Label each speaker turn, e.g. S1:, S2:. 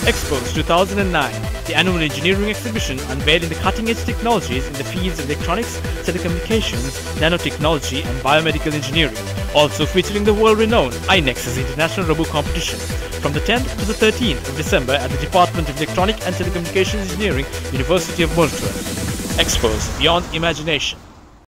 S1: Expos 2009, the annual engineering exhibition unveiling the cutting-edge technologies in the fields of electronics, telecommunications, nanotechnology and biomedical engineering. Also featuring the world-renowned iNexus International Robo Competition from the 10th to the 13th of December at the Department of Electronics and Telecommunication Engineering, University of Moratuwa. Expos Beyond Imagination.